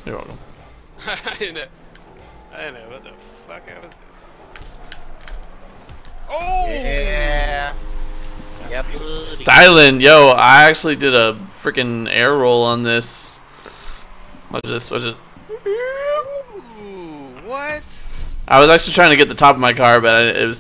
You're welcome. I didn't know what the fuck I was doing. Oh! Yeah. Yep. Styling, yo, I actually did a freaking air roll on this. Watch this, watch it. Ooh, what? I was actually trying to get the top of my car, but it was